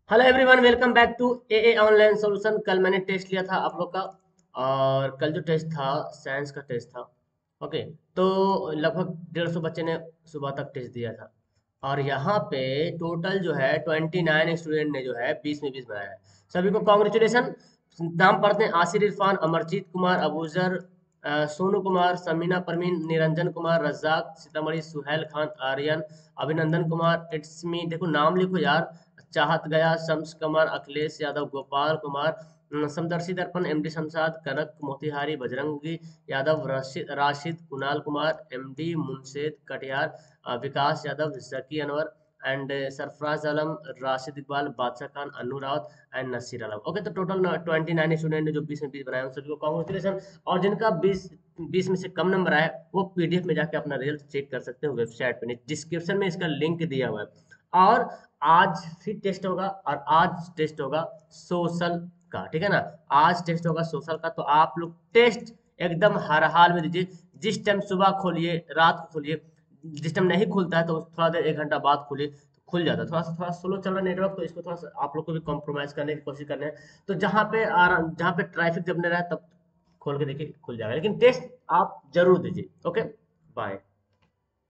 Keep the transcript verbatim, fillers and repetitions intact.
Hello everyone, welcome back to A A online solution. कल मैंने test लिया था आप लोग का। और कल जो टेस्ट था साइंस का टेस्ट था। ओके। तो लगभग डेढ़ सौ बच्चे ने सुबह तक टेस्ट दिया था। और यहाँ पे टोटल जो है ट्वेंटी नाइन स्टूडेंट ने जो है बीस में बीस बनाया है। सभी को कॉन्ग्रेचुलेशन। नाम पढ़ते हैं: आसिर इरफान, अमरजीत कुमार, अबूजर, अ, सोनू कुमार, समीना परवीन, निरंजन कुमार, रज्जाक सीतामढ़ी, सुहेल खान आर्यन, अभिनंदन कुमार, इट्समी, देखो नाम लिखो यार, चाहत गया, शम्स कमर, अखिलेश यादव, गोपाल कुमार, अम, समदर्शी दर्पण, एमडी शमशाद, कनक मोतिहारी, बजरंगी यादव, राशिद राशिद, कुणाल कुमार, एमडी मुनशेद कटिहार, अ, Vikas Yadav, Zaki Anwar and Sarfaraz Alam, Rashid Iqbal, Badshah Khan, Anu Rawat and Nasir Alam. Okay, तो टोटल ट्वेंटी नाइन स्टूडेंट ने जो बीस में बीस बनाए उन सभी को कॉन्ग्रेचुलेशन। और जिनका बीस बीस में से कम नंबर आया वो पीडीएफ में जाके अपना रिजल्ट चेक कर सकते हो वेबसाइट पे, डिस्क्रिप्शन में इसका लिंक दिया हुआ है। और आज फिर टेस्ट होगा, और आज टेस्ट होगा सोशल का, ठीक है ना। आज टेस्ट होगा सोशल का, तो आप लोग टेस्ट एकदम हर हाल में दीजिए। जिस टाइम सुबह खोलिए, रात को खोलिए, जिस टाइम नहीं खुलता है तो थोड़ा देर एक घंटा बाद खोलिए तो खुल जाता है। थोड़ा सा थोड़ा स्लो चल रहा है नेटवर्क, तो इसको थोड़ा सा आप लोग को भी कॉम्प्रोमाइज करने की कोशिश करने हैं। तो जहाँ पे आराम, जहाँ पे ट्रैफिक जब नहीं रहा तब खोल के देखिए खुल जाएगा, लेकिन टेस्ट आप जरूर दीजिए। Okay, bye.